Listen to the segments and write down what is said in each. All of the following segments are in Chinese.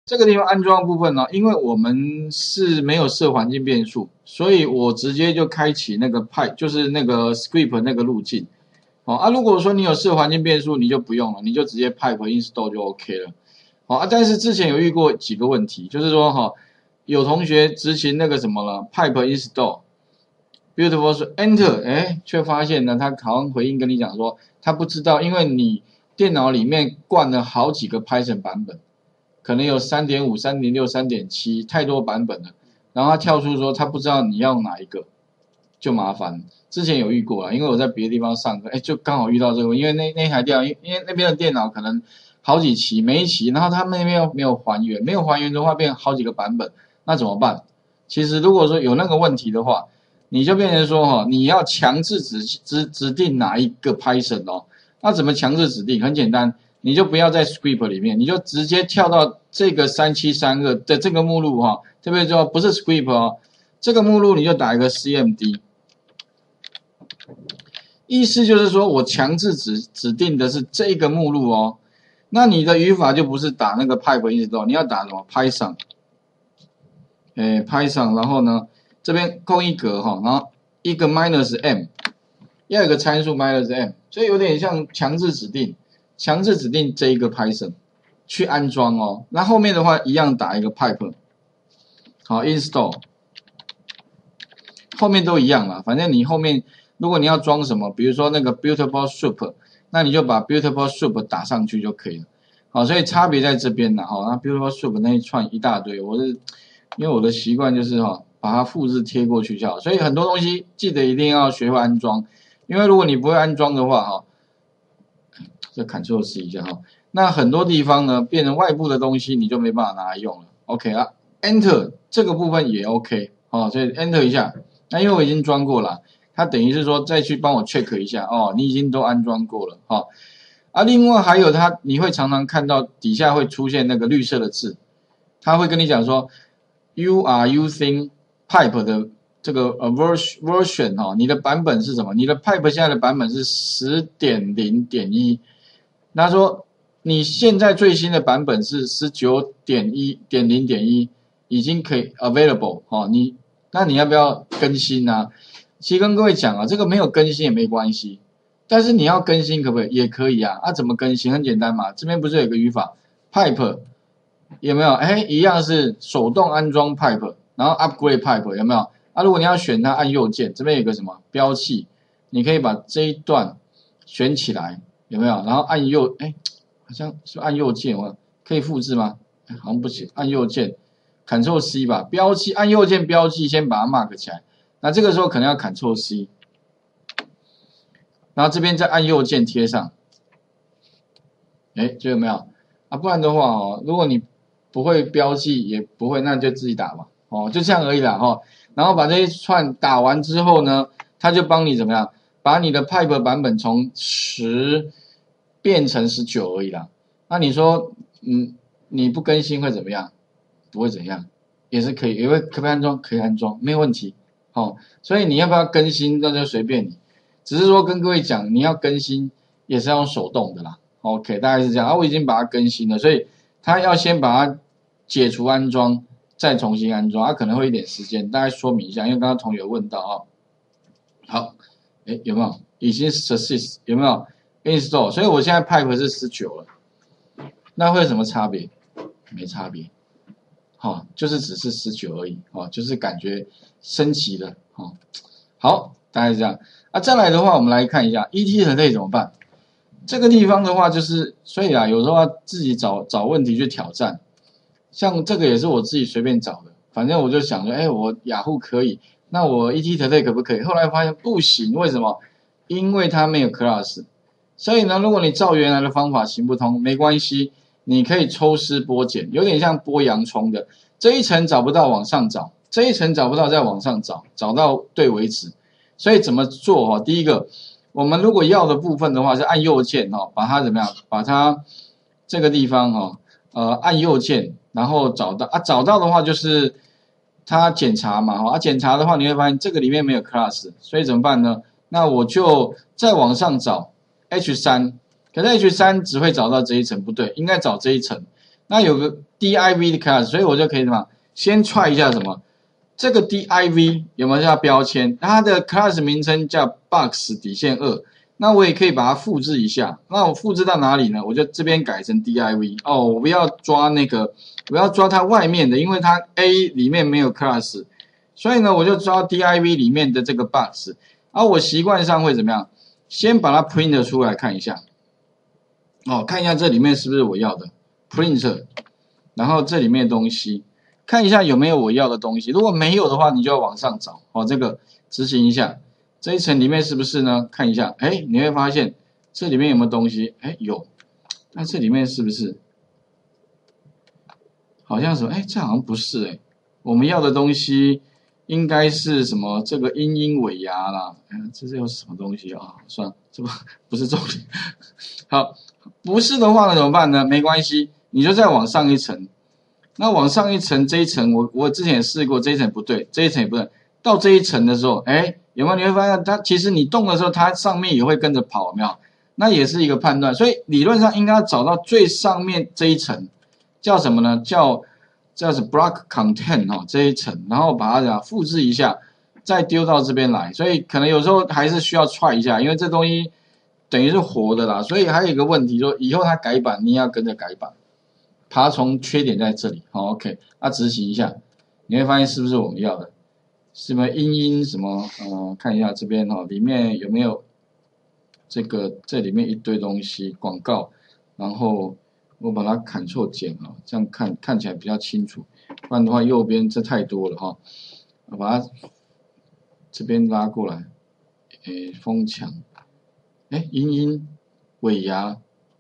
这个地方安装的部分呢，因为我们是没有设环境变数，所以我直接就开启那个 pipe， 就是那个 script 那个路径。如果说你有设环境变数，你就不用了，你就直接 pipe install 就 OK 了。但是之前有遇过几个问题，就是说有同学执行那个什么了 pipe install beautiful 是 enter， 却发现呢，他好像回应跟你讲说，他不知道，因为你电脑里面灌了好几个 Python 版本，可能有 3.5、3.6、3.7， 太多版本了，然后他跳出说他不知道你要哪一个，就麻烦。之前有遇过啊，因为我在别的地方上课，就刚好遇到这个，因为那台电脑，因为那边的电脑可能好几期，每一期，然后他们那边又没有还原，没有还原的话变好几个版本，那怎么办？其实如果说有那个问题的话，你就变成说你要强制指定哪一个 Python 哦，那怎么强制指定？很简单，你就不要在 script 里面，你就直接跳到这个3732的这个目录这边就不是 script 这个目录你就打一个 cmd。意思就是说我强制指定的是这个目录那你的语法就不是打那个 pipe install， 你要打什么 Python， Python， 然后呢这边空一格然后一个 -m， 要有一个参数 -m， 所以有点像强制指定这一个 Python 去安装那后面的话一样打一个 pipe， 好 install， 后面都一样啦，反正你后面如果你要装什么，比如说那个 beautiful soup， 那你就把 beautiful soup 打上去就可以了。好，所以差别在这边啦那 beautiful soup 那一串一大堆，因为我的习惯就是把它复制贴过去就好，所以很多东西记得一定要学会安装，因为如果你不会安装的话这 Ctrl C 一下那很多地方呢变成外部的东西你就没办法拿来用了。OK 啊 ，Enter 这个部分也 OK 所以 Enter 一下，那因为我已经装过了，它等于是说再去帮我 check 一下你已经都安装过了另外还有你会常常看到底下会出现那个绿色的字，它会跟你讲说 You are using pipe 的这个version 你的版本是什么？你的 pipe 现在的版本是 10.0.1， 他说你现在最新的版本是 19.1.0.1， 已经可以 available 那你要不要更新啊？其实跟各位讲这个没有更新也没关系，但是你要更新可不可以？也可以啊。怎么更新？很简单嘛，这边不是有个语法 pipe 有没有？一样是手动安装 pipe， 然后 upgrade pipe 有没有？如果你要选它，按右键，这边有个什么标记，你可以把这一段选起来，有没有？然后按右，好像是按右键，可以复制吗？好像不行，按右键 Ctrl C 吧，标记按右键标记，先把它 mark 起来。那这个时候可能要 Ctrl C， 然后这边再按右键贴上，就有没有？不然的话如果你不会标记也不会，那就自己打嘛，就这样而已啦然后把这一串打完之后呢，它就帮你怎么样？把你的 pipe 版本从10变成19而已啦。那你说，你不更新会怎么样？不会怎样，也是可以，也会可不可以安装？可以安装，没有问题。所以你要不要更新，那就随便你。只是说跟各位讲，你要更新也是要用手动的啦。OK， 大概是这样。我已经把它更新了，所以他要先把它解除安装，再重新安装，可能会一点时间。大概说明一下，因为刚刚同学有问到好，有没有？已经 success 有没有 install？ 所以我现在 pipe 是19了，那会有什么差别？没差别。就是只是19而已就是感觉升级了好，大概是这样再来的话，我们来看一下 ET-Today 怎么办？这个地方的话，就是所以有时候要自己找问题去挑战。像这个也是我自己随便找的，反正我就想说，我雅虎可以，那我 ET-Today 可不可以？后来发现不行，为什么？因为它没有 class。所以呢，如果你照原来的方法行不通，没关系。你可以抽丝剥茧，有点像剥洋葱的，这一层找不到往上找，这一层找不到再往上找，找到对为止。所以怎么做第一个，我们如果要的部分的话是按右键把它怎么样？把它这个地方按右键，然后找到找到的话就是它检查嘛检查的话你会发现这个里面没有 class， 所以怎么办呢？那我就再往上找 H3。可是 H3 只会找到这一层，不对，应该找这一层。 那有个 div 的 class， 所以我就可以什么，先踹一下什么，这个 div 有没有叫标签？它的 class 名称叫 box 底线2，那我也可以把它复制一下。那我复制到哪里呢？我就这边改成 div 哦，我不要抓那个，我要抓它外面的，因为它 A 里面没有 class， 所以呢，我就抓 div 里面的这个 box。而我习惯上会怎么样？先把它 print 出来看一下，哦，看一下这里面是不是我要的 print， 然后这里面的东西，看一下有没有我要的东西。如果没有的话，你就要往上找。哦，这个执行一下，这一层里面是不是呢？看一下，哎，你会发现这里面有没有东西？哎，有。那这里面是不是？好像什么？哎，这好像不是哎。我们要的东西应该是什么？这个阴阴尾牙啦。这是有什么东西啊？算了，这不是重点。好，不是的话呢，怎么办呢？没关系，你就再往上一层。那往上一层，这一层我之前也试过，这一层不对，这一层也不对。到这一层的时候，哎，有没有？你会发现它其实你动的时候，它上面也会跟着跑，有没有？那也是一个判断。所以理论上应该要找到最上面这一层，叫什么呢？叫是 block content 哦，这一层，然后把它讲复制一下，再丢到这边来。所以可能有时候还是需要踹一下，因为这东西等于是活的啦。所以还有一个问题，说以后它改版，你也要跟着改版。爬虫缺点在这里，好 ，OK， 那执行一下，你会发现是不是我们要的？是不是阴什么？看一下这边哈，里面有没有这里面一堆东西广告，然后我把它Ctrl减了，这样看起来比较清楚。不然的话，右边这太多了哈，我把它这边拉过来，风墙，阴尾牙。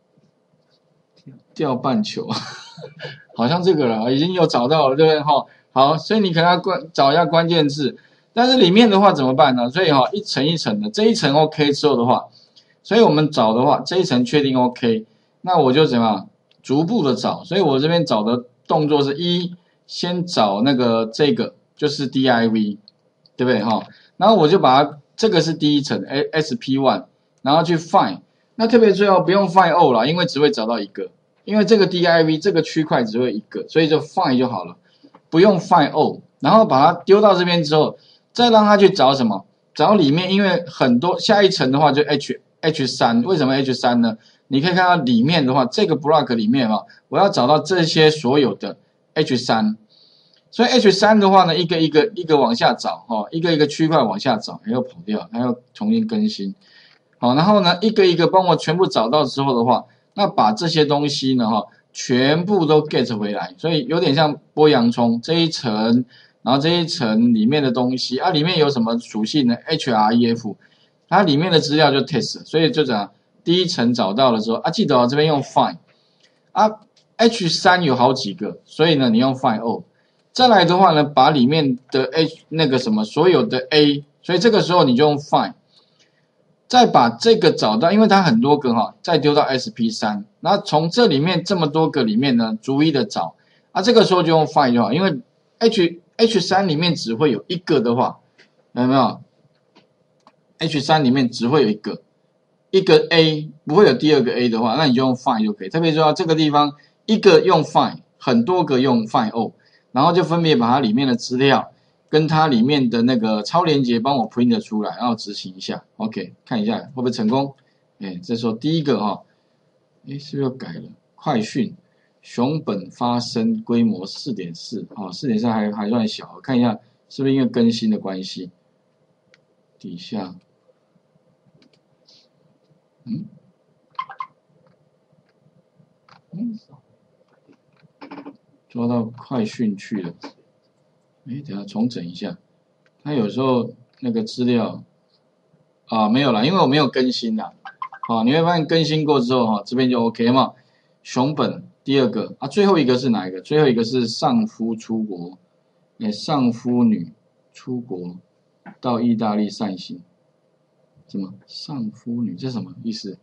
掉半球，好像这个了，已经有找到了，对不对？哈，好，所以你可能要找一下关键字，但是里面的话怎么办呢？所以哈，一层一层的，这一层 OK 之后的话，所以我们找的话，这一层确定 OK， 那我就怎么样，逐步的找，所以我这边找的动作是先找那个这个就是 div， 对不对？哈，然后我就把它这个是第一层 sp1， 然后去 find。那特别最后不用 find all 啦，因为只会找到一个，因为这个 div 这个区块只会一个，所以就 find 就好了，不用 find all。然后把它丢到这边之后，再让它去找什么？找里面，因为很多下一层的话就 h3， 为什么 h3 呢？你可以看到里面的话，这个 block 里面啊，我要找到这些所有的 h3， 所以 h3 的话呢，一个往下找哈，一个区块往下找，还要跑掉，还要重新更新。好，然后呢，一个一个帮我全部找到之后的话，那把这些东西呢，全部都 get 回来，所以有点像剥洋葱这一层，然后这一层里面的东西啊，里面有什么属性呢 ？href， 它里面的资料就 test， 所以就这样，第一层找到了之后啊，记得这边用 find 啊 ，h3 有好几个，所以呢，你用 find all， 再来的话呢，把里面的那个什么所有的 a， 所以这个时候你就用 find。再把这个找到，因为它很多个哈，再丢到 SP3，那从这里面这么多个里面呢，逐一的找，啊，这个时候就用 find 就好，因为 H3 里面只会有一个的话，有没有 ？H3 里面只会有一个 A， 不会有第二个 A 的话，那你就用 find 就可以。特别说到这个地方，一个用 find， 很多个用 find all， 然后就分别把它里面的资料。跟它里面的那个超连结帮我 print 出来，然后执行一下 ，OK， 看一下会不会成功？这时候第一个哈，是不是又改了？快讯熊本发生规模 4.4， 4.4还算小，看一下是不是因为更新的关系？底下，抓到快讯去了。等下重整一下，它有时候那个资料没有啦，因为我没有更新啦。你会发现更新过之后这边就 OK 嘛。熊本第二个最后一个是哪一个？最后一个是上夫出国，上夫女出国到意大利散心，什么上夫女？这什么意思？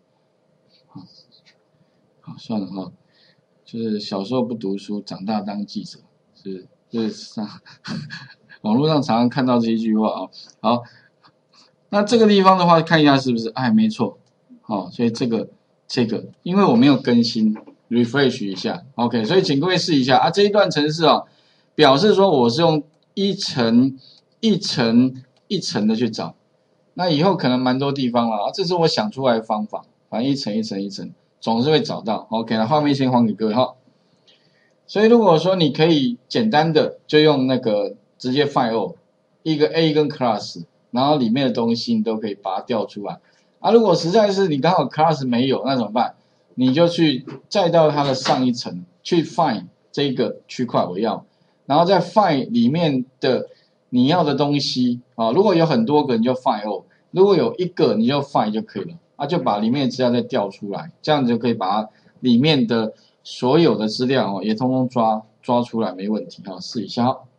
好，算了哈，就是小时候不读书，长大当记者，是上。网络上常常看到这一句话啊，好，那这个地方的话，看一下是不是？没错，所以这个，因为我没有更新， refresh 一下 ，OK， 所以请各位试一下啊，这一段程式哦，表示说我是用一层一层一层的去找，那以后可能蛮多地方了啊，这是我想出来的方法，反正一层一层一层，总是会找到 ，OK， 那画面先还给各位哈。所以如果说你可以简单的就用那个直接 find all 一个 A 跟 class， 然后里面的东西你都可以把它调出来啊。如果实在是你刚好 class 没有，那怎么办？你就去再到它的上一层去 find 这个区块我要，然后再 find 里面的你要的东西啊。如果有很多个你就 find all， 如果有一个你就 find 就可以了啊，就把里面的资料再调出来，这样子就可以把它里面的所有的资料也通通抓出来，没问题哈，试一下哈。